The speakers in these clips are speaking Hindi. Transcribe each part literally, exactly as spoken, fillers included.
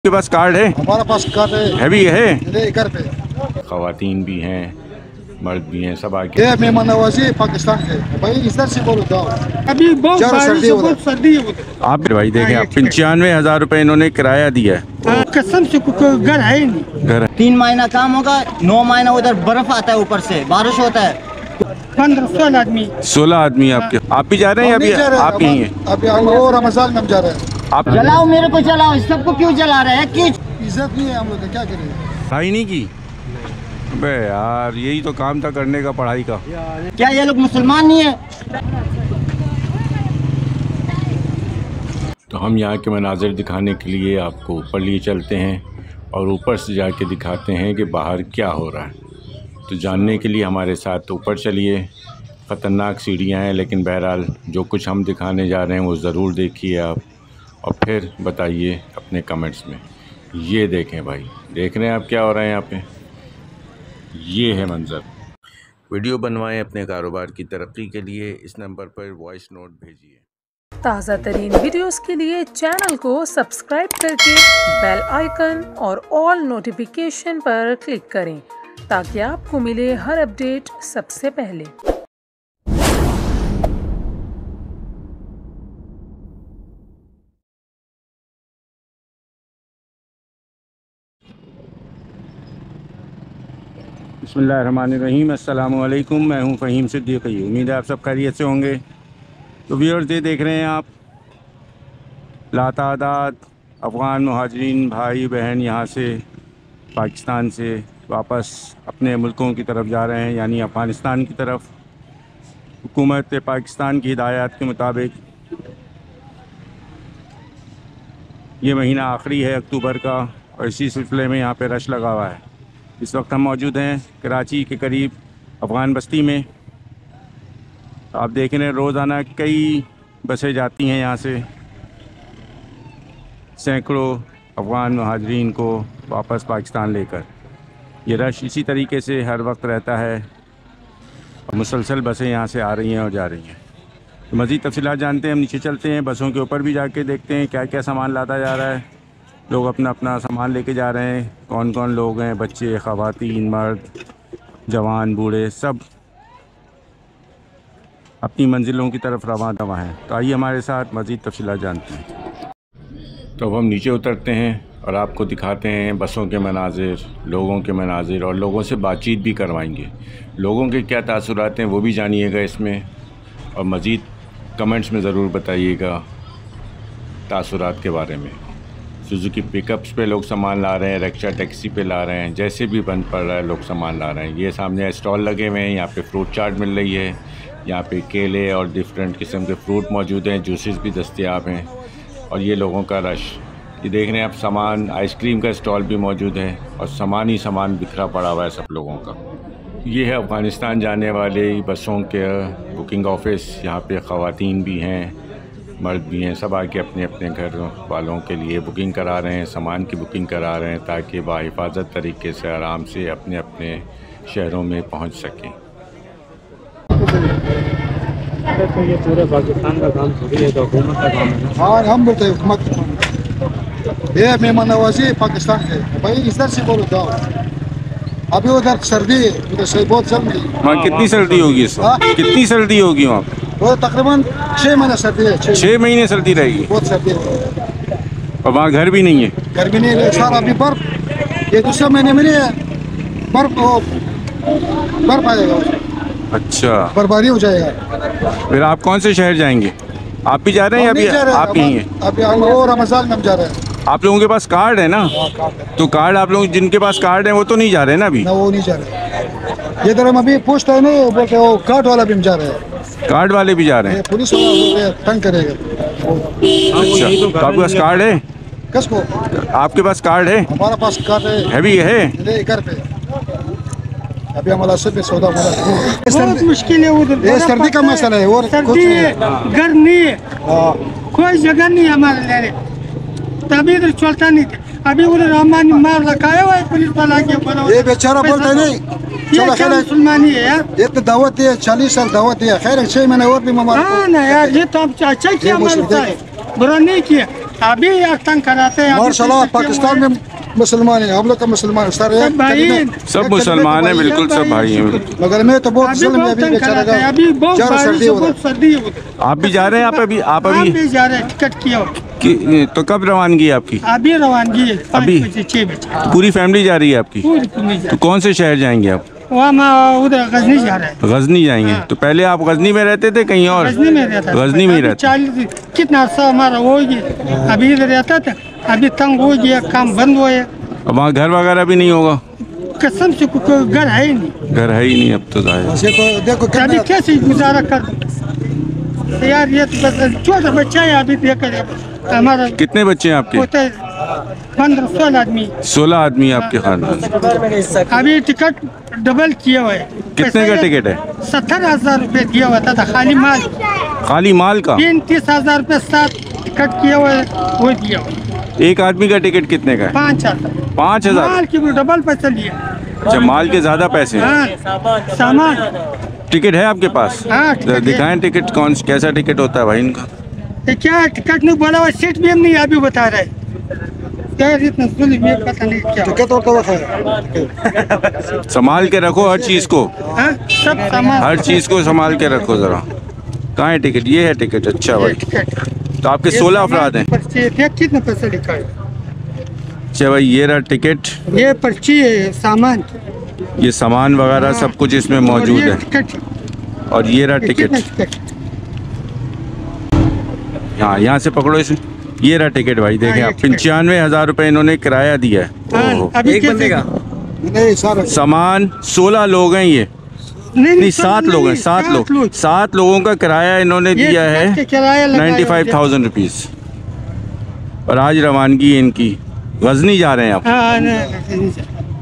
आपके पास कार्ड है? हमारा पास कार्ड है। है भी है घर पे खवातीन भी हैं, मर्द भी हैं, सब आके। ये मेहमान नवाजी पाकिस्तान के भाई इधर से बोलो जाओ। अभी बहुत सर्दी है, बहुत सर्दी है। आप भाई देखें, आप पंचानवे हजार रुपए इन्होंने किराया दिया है। कसम से घर है ही नहीं। घर तीन महीना काम होगा, नौ महीना उधर बर्फ आता है, ऊपर से बारिश होता है। पंद्रह सोलह आदमी सोलह आदमी आपके। आप भी जा रहे हैं? अभी आप ही हैं? अभी हम और रमजान में हम जा रहे हैं। आप जलाओ, मेरे को जलाओ, सबको क्यों जला रहे हैं? क्यों? इज्जत नहीं है हम लोग, क्या करें? पढ़ाई नहीं की? अबे यार, यही तो काम था करने का, पढ़ाई का। क्या ये लोग मुसलमान नहीं है? तो हम यहाँ के मनाजिर दिखाने के लिए आपको ऊपर लिए चलते हैं और ऊपर से जाके दिखाते हैं कि बाहर क्या हो रहा है। तो जानने के लिए हमारे साथ ऊपर चलिए। ख़तरनाक सीढ़ियाँ हैं, लेकिन बहरहाल जो कुछ हम दिखाने जा रहे हैं वो ज़रूर देखिए आप, और फिर बताइए अपने कमेंट्स में। ये देखें भाई, देख रहे हैं आप क्या हो रहा है यहाँ पे? ये है मंज़र। वीडियो बनवाएं अपने कारोबार की तरक्की के लिए, इस नंबर पर वॉइस नोट भेजिए। ताज़ा तरीन वीडियोस के लिए चैनल को सब्सक्राइब करके बेल आइकन और ऑल नोटिफिकेशन पर क्लिक करें ताकि आपको मिले हर अपडेट सबसे पहले। बिस्मिल्लाहिर्रहमानिर्रहीम। अस्सलामु अलैकुम। मैं हूं फ़हीम सिद्दीकी। उम्मीद है आप सब खैरियत से होंगे। तो व्यूअर्स, ये देख रहे हैं आप, लातादाद अफ़गान मुहाजिरीन भाई बहन यहाँ से पाकिस्तान से वापस अपने मुल्कों की तरफ जा रहे हैं, यानी अफ़गानिस्तान की तरफ। हुकूमत पाकिस्तान की हिदायत के मुताबिक ये महीना आखिरी है अक्टूबर का, और इसी सिलसिले में यहाँ पे रश लगा हुआ है। इस वक्त हम मौजूद हैं कराची के करीब अफ़गान बस्ती में। आप देख रहे हैं रोज़ाना कई बसें जाती हैं यहाँ से, सैकड़ों अफ़गान मुहाजिरीन को वापस पाकिस्तान लेकर। ये रश इसी तरीके से हर वक्त रहता है और मुसलसल बसें यहाँ से आ रही हैं और जा रही हैं। तो मज़ीद तफ़सीलात जानते हैं, हम नीचे चलते हैं, बसों के ऊपर भी जाके देखते हैं क्या क्या सामान लाता जा रहा है। लोग अपना अपना सामान लेके जा रहे हैं। कौन कौन लोग हैं, बच्चे, ख़वातीन, मर्द, जवान, बूढ़े, सब अपनी मंजिलों की तरफ रवाना दवा हैं। तो आइए हमारे साथ मज़ीद तफ़सीलात जानते हैं। तो अब हम नीचे उतरते हैं और आपको दिखाते हैं बसों के मनाजिर, लोगों के मनाजिर, और लोगों से बातचीत भी करवाएंगे। लोगों के क्या तासुरात हैं वो भी जानिएगा इसमें, और मज़ीद कमेंट्स में ज़रूर बताइएगा तासुरात के बारे में। सुजुकी पिकअप्स पे लोग सामान ला रहे हैं, रिक्शा टैक्सी पे ला रहे हैं, जैसे भी बंद पड़ रहा है लोग सामान ला रहे हैं। ये सामने स्टॉल लगे हुए हैं, यहाँ पे फ्रूट चाट मिल रही है, यहाँ पे केले और डिफरेंट किस्म के फ्रूट मौजूद हैं, जूसेस भी दस्तयाब हैं, और ये लोगों का रश। ये देख रहे हैं आप, सामान, आइसक्रीम का स्टॉल भी मौजूद है, और सामान ही सामान बिखरा पड़ा हुआ है सब लोगों का। ये है अफ़गानिस्तान जाने वाले बसों के बुकिंग ऑफिस। यहाँ पे ख़वातीन भी हैं, मर्द भी हैं, सब आके अपने अपने घर वालों के लिए बुकिंग करा रहे हैं, सामान की बुकिंग करा रहे हैं, ताकि बाहिफाजत तरीके से आराम से अपने अपने शहरों में पहुँच सकें। तो ये पूरे पाकिस्तान का काम थोड़ी है, तो हुकूमत का काम है। हाँ, हम बोलते हैं हुकूमत। ये मेहमान नवाजी पाकिस्तान के भाई इधर से बोलो जाओ। अभी उधर सर्दी है, उधर से बहुत सर्दी है। वहाँ कितनी सर्दी होगी इस वक्त? कितनी सर्दी होगी वहाँ? वो तकरीबन छः महीने सर्दी है। छः महीने सर्दी रहेगी? बहुत सर्दी है। और वहाँ घर भी नहीं है? घर भी नहीं है सारा। अभी बर्फ, ये दूसरे महीने में नहीं है, बर्फ बर्फ आएगा। अच्छा, बर्फबारी हो जाएगा। फिर आप कौन से शहर जाएंगे? आप भी जा रहे हैं? अभी आप ही हैं? अभी हम और रमजान में हम जा रहे हैं। आप लोगों के पास कार्ड है ना? तो कार्ड, आप लोग जिनके पास कार्ड है वो तो नहीं जा रहे हैं ना अभी? ना, वो नहीं जा रहे। ये तरह हम अभी पूछते हैं ना, बोलते वो कार्ड वाला भी हम जा रहे हैं। कार्ड वाले भी जा रहे हैं? पुलिस वाला बोलते हैं तंग करेगा। अच्छा, तो आपके पास कार्ड है? किसको? आपके पास कार्ड है? हमारा पास कार्ड है। है भी है घर पे। अभी हमारा सिर्फ सौदा बहुत मुश्किल है उधर। ये सर्दी का मसला है और सर्दी है, घर नहीं है, कोई जगह नहीं है हमारे लिए, तभी इधर चलता नहीं था। अभी उधर हमारे मार लगाया हुआ है पुलिस वाला के। ये बेचारा बोलता नहीं, ये क्या मुसलमानी है यार? ये तो दावत है, चालीस साल दावत है। खैर छह महीने और भी ममार। हाँ ना यार, ये तो अच्छा किया हमारे साथ, बुरा नहीं किया। अभी यार तंग कराते हैं। माशाल्लाह पाकिस्तान में मुसलमान है, हम लोग का मुसलमान है, सारे सब भाई सब मुसलमान हैं, बिल्कुल सब भाई हैं। मगर मैं तो बहुत अभी जुल्म है, बहुत अभी तंग बेचारा कराते हैं। का अभी बहुत ज्यादा बारिश सर्दी है, हो रहा बहुत सर्दी है उधर। आप भी जा रहे हैं? आप अभी आप आप अभी भी जा रहे हैं, टिकट किया हो? कि, तो कब रवानगी है आपकी? अभी रवानगी है, पाँच अभी? बजे छः बजे पूरी फैमिली जा रही है आपकी? पूरी पूरी जा तो कौन से शहर जाएंगे आप? वहाँ मैं उधर गजनी जा रहा है। गजनी जाएंगे? तो पहले आप गजनी में रहते थे कहीं और? गजनी में रहता था। गजनी में ही अभी रहते। चालीस कितना अर्सा हमारा हो गया, अभी इधर रहता था, अभी तंग हो गया, काम बंद हो गया। अब वहाँ घर वगैरह भी नहीं होगा? कसम से कोई घर है ही नहीं, घर है ही नहीं अब तो जाहिर। है। देखो देखो अभी कितना कैसे गुजारा कर यार, ये तो बस छोटा बच्चा है। अभी देख हमारा कितने बच्चे हैं आपके? होता है पंद्रह सोलह आदमी, सोलह आदमी है आपके खानदान। अभी टिकट डबल किए हुए हैं। कितने का टिकट है? सत्तर हजार रुपये दिया हुआ था, खाली माल खाली माल का? तीन तीस हजार रुपये साथ टिकट किए हुए वो दिया हुआ। एक आदमी का टिकट कितने का है? पाँच हजार पाँच हजार माल की भी डबल पैसा लिया। अच्छा, माल के ज्यादा पैसे हैं। हाँ सामान। टिकट है आपके पास? हाँ, टिकट जरा है। दिखाएं टिकट, कौन कैसा टिकट होता है भाई इनका? ये क्या टिकट नहीं बोला हुआ, सीट भी हम नहीं अभी बता रहे यार, इतना जुल्म है, पता नहीं क्या। टिकट और तो है। संभाल के रखो हर चीज को, हाँ सब सामान, हर चीज को संभाल के रखो जरा। कहाँ है टिकट? ये है टिकट। अच्छा भाई, टिकट तो आपके सोलह अफराद हैं? पर्ची देख कितना पैसा लिखा है। अच्छा भाई, ये रहा टिकट, ये पर्ची है सामान, ये सामान वगैरह सब कुछ इसमें मौजूद और ये है। टिकट, और ये रहा ये कितना टिकट, टिकट? यहाँ यहाँ से पकड़ो इसे। ये रहा टिकट भाई, देखें ये आप, टिकट। पंचानवे हजार रुपये इन्होंने किराया दिया है। हाँ, ओहो। अभी एक बंदे का नहीं सारा सामान सोलह लोग हैं ये, नहीं नहीं सात लोग हैं, सात लोग, सात लोगों का किराया इन्होंने ये दिया टिकट के है किराया लगाया नाइन्टी फाइव थाउजेंड रुपीज़। और आज रवानगी है इनकी। गजनी जा रहे हैं आप? हाँ नहीं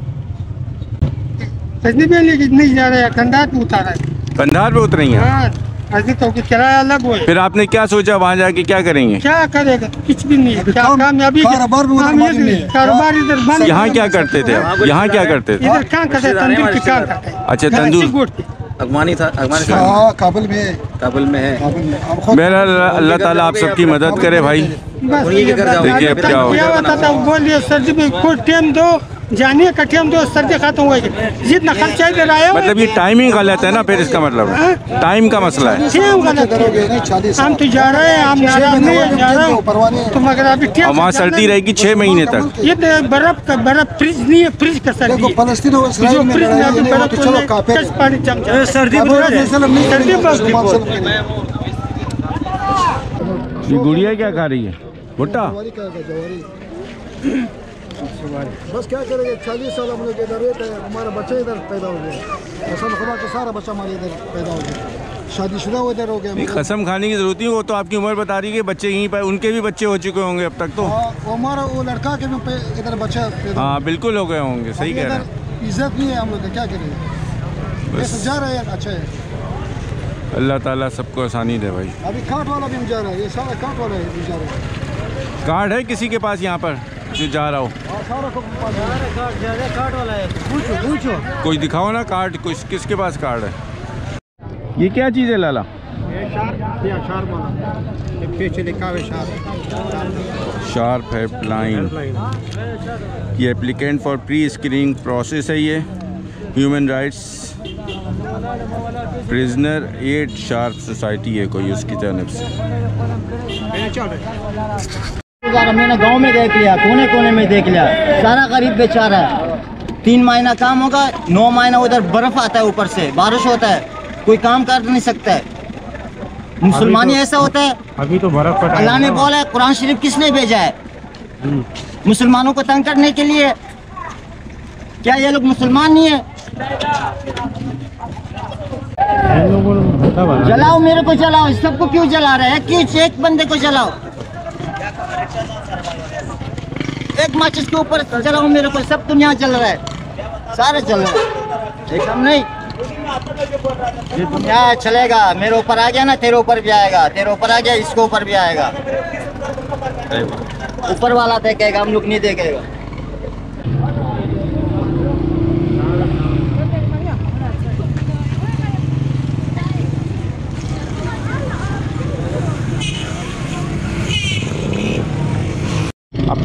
गजनी पे लेके नहीं जा रहा है, कंधार पे उतारा है। कंधार पे उतरेंगे आप? हाँ अभी तो कि किराया अलग हुआ है। फिर आपने क्या सोचा वहाँ जाके क्या करेंगे? क्या करेगा, कुछ भी नहीं है। क्या काम- काम है अभी? कारोबार भी उधर काम बंद ये नहीं है। कारोबार इधर बंद। यहाँ क्या करते थे आप? यहाँ क्या करते थे? इधर क्या करते हैं, तंदूर की काम करते हैं। अच्छा, तंदूर। कच्ची गोट की। अफगानी था, अफगानिस्तान हाँ काबुल में काबुल में है। काबुल में हम खुद मेरा अल्लाह ताला आप सबकी मदद करे भाई। बस उन्हीं के घर जाओ। देखिए अब क्या हो क्या होता था, बोलिए सर्दी में कोई टाइम दो, जानिए का टाइम दो, सर्दी खत्म हो गई, जितना खर्चा इधर आया हुआ है, मतलब ये टाइमिंग गलत है ना, फिर इसका मतलब टाइम का मसला है। टाइम गलत है। करोगे नहीं चालीस हम तो जा रहे हैं, हम नाराज नहीं है, जा रहे परवाह नहीं हैं है। तो, मगर अभी टाइम और वहाँ से चलना सर्दी रहेगी छः महीने तक। ये तो बर्फ का बर्फ फ्रिज नहीं है, फ्रिज का सर्दी देखो है। फलस्तीन और जो इसराइल में फ्रिज में लड़ाई अभी नहीं हो बर्फ तो चलो काफिर कच पानी जम जाता है। सर्दी अब बहुत है। मुसलमान नहीं सर्दी करेंगे, बहुत मुसलमान बहुत। सब करेंगे। ये गुड़िया क्या खा रही है? भुट्टा? जवारी का है, जवारी। बस क्या करेंगे, चालीस साल हम लोग इधर रहते हैं, हमारा बच्चे इधर पैदा हो गए। कसम खुदा का सारा बच्चा हमारे इधर पैदा हो गया, शादीशुदा इधर हो नहीं, गया। कसम खाने की जरूरत नहीं, वो तो आपकी उम्र बता रही है कि बच्चे यहीं पर, उनके भी बच्चे हो चुके होंगे अब तक तो। हाँ, वो हमारा वो लड़का के भी पे- इधर बच्चा पैदा हाँ बिल्कुल हो गए होंगे, सही अभी कह रहे इधर हैं। इज्जत नहीं है हम लोग का, क्या करें। बस। बस जा रहे हैं, अच्छा है। अल्लाह ताला सबको आसानी दे भाई। अभी काट वाला भी हम जा रहा है, ये सारा काट वाला है भी जा रहा है। कार्ड है किसी के पास यहाँ पर जो जा रहा हो? हाँ, सारा को काट वाला है, पूछो पूछो। कोई दिखाओ ना कार्ड, कुछ किसके पास कार्ड है? ये क्या चीज़ है लाला? शार्प हेल्पलाइन, ये applicant for pre screening process है। ये human rights prisoner aid sharp society है कोई, उसकी जानब से। मैंने गांव में देख लिया, कोने कोने में देख लिया, सारा गरीब बेचारा है। तीन महीना काम होगा, नौ महीना उधर बर्फ आता है, ऊपर से बारिश होता है, कोई काम कर नहीं सकता है। मुसलमानी ऐसा होता है। अभी तो बर्फ का अल्लाह ने बोला है, कुरान शरीफ किसने भेजा है? मुसलमानों को तंग करने के लिए। क्या ये लोग मुसलमान नहीं है? जलाओ, मेरे को जलाओ, सबको क्यों जला रहे हैं? क्यों एक बंदे को जलाओ? एक माचिस के ऊपर जलाओ मेरे को, सब दुनिया जल रहा है, सारे जल रहे हैं, एकदम नहीं। ये दुनिया चलेगा, मेरे ऊपर आ गया ना, तेरे ऊपर भी आएगा, तेरे ऊपर आ गया, इसके ऊपर भी आएगा। ऊपर वाला देखेगा, हम लोग नहीं देखेगा।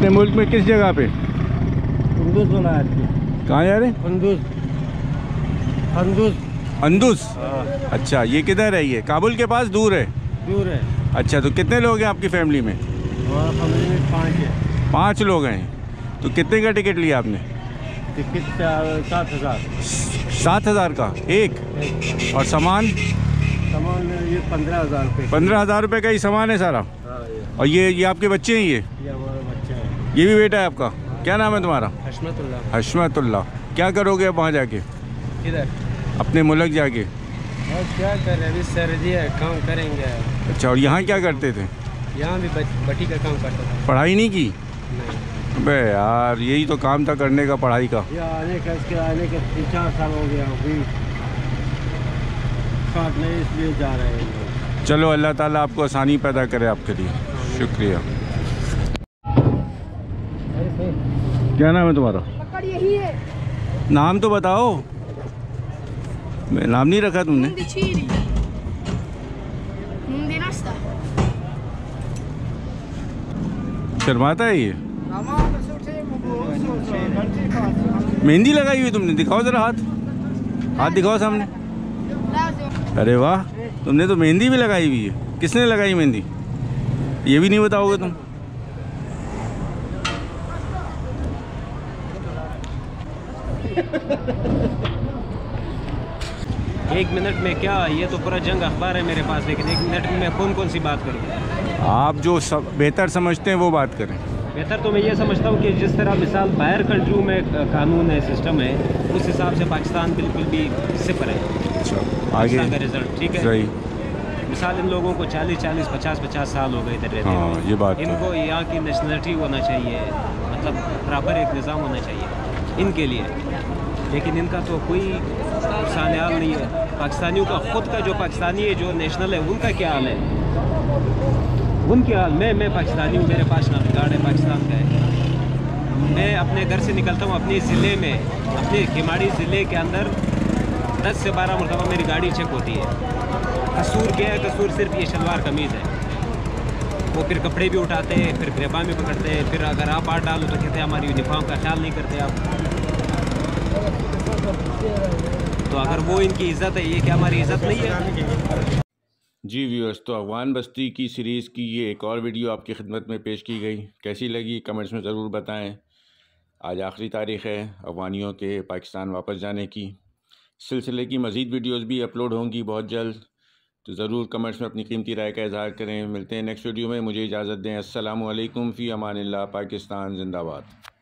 अपने मुल्क में किस जगह पे? कुंदूज कहाँ जा रहे हैं? कुंदूज कुंदूज अंदुज। अच्छा, ये किधर है? ये काबुल के पास दूर है? दूर है। अच्छा, तो कितने लोग हैं आपकी फैमिली में? हमारा फैमिली में पाँच है। पाँच लोग हैं। तो कितने का टिकट लिया आपने? टिकट सात हज़ार सात हज़ार का एक? और सामान? सामान ये पंद्रह हज़ार रुपये। पंद्रह हज़ार रुपये का ही सामान है सारा? हाँ, ये और ये ये आपके बच्चे हैं? ये ये हमारा बच्चा है। ये भी बेटा है आपका? क्या नाम है तुम्हारा? हशमतुल्लाह। हशमतुल्लाह। क्या करोगे अब वहाँ जाके? इधर अपने मुल्क जाके? और क्या कर रहे हैं, अभी सर्दी है, काम करेंगे। अच्छा, और यहाँ क्या करते थे? यहाँ भी भट्टी का काम करता था। पढ़ाई नहीं की? नहीं। अबे यार, यही तो काम था करने का, पढ़ाई का। ये आने का इसके आने के तीन चार साल हो गया, अभी काटने इसलिए जा रहे हैं। चलो, अल्लाह ताला आपको आसानी पैदा करे आपके लिए। शुक्रिया। क्या नाम है तुम्हारा? यही है। नाम तो बताओ। मैं नाम नहीं रखा तुमने? शर्माता है ये? मेहंदी लगाई हुई तुमने? दिखाओ जरा हाथ, हाथ दिखाओ सामने। अरे वाह, तुमने तो मेहंदी भी लगाई हुई है। किसने लगाई मेहंदी? ये भी नहीं बताओगे तुम? एक मिनट में क्या, ये तो पूरा जंग अखबार है मेरे पास, लेकिन एक मिनट में मैं कौन कौन सी बात करूँ? आप जो सब बेहतर समझते हैं वो बात करें। बेहतर तो मैं ये समझता हूँ कि जिस तरह मिसाल बाहर कंट्रियों में कानून है, सिस्टम है, उस हिसाब से पाकिस्तान बिल्कुल भी सिफर है। अच्छा, आगे का रिजल्ट ठीक है। सही। मिसाल इन लोगों को चालीस चालीस पचास पचास साल हो गए इधर रहते हाँ, हुए। ये बात है। इनको यहाँ की नेशनलिटी होना चाहिए, मतलब बराबर एक निज़ाम होना चाहिए इनके लिए, लेकिन इनका तो कोई सान्याल नहीं है। पाकिस्तानियों का खुद का जो पाकिस्तानी है, जो नेशनल है, उनका क्या हाल है? उनकी हाल, मैं मैं पाकिस्तानी हूँ, मेरे पास नाम कार्ड है पाकिस्तान का है। मैं अपने घर से निकलता हूँ, अपने ज़िले में, अपने केमाड़ी ज़िले के अंदर दस से बारह मरतबा मेरी गाड़ी चेक होती है। कसूर क्या है? कसूर सिर्फ ये शलवार कमीज़ है। वो फिर कपड़े भी उठाते हैं, फिर गिरबान भी पकड़ते हैं, फिर अगर आप हाथ डालो तो कहते हैं हमारी यूनिफॉर्म का ख्याल नहीं करते आप। तो अगर वो इनकी इज़्ज़त है, ये क्या हमारी इज़्ज़त नहीं है? जी व्यूअर्स, तो अफगान बस्ती की सीरीज़ की ये एक और वीडियो आपकी खिदमत में पेश की गई। कैसी लगी कमेंट्स में ज़रूर बताएं। आज आखिरी तारीख़ है अफगानियों के पाकिस्तान वापस जाने की। सिलसिले की मज़ीद वीडियोस भी अपलोड होंगी बहुत जल्द, तो ज़रूर कमेंट्स में अपनी कीमती राय का इज़हार करें। मिलते हैं नेक्स्ट वीडियो में, मुझे इजाज़त दें। अस्सलामु अलैकुम फ़ी अमानिल्लाह। पाकिस्तान जिंदाबाद।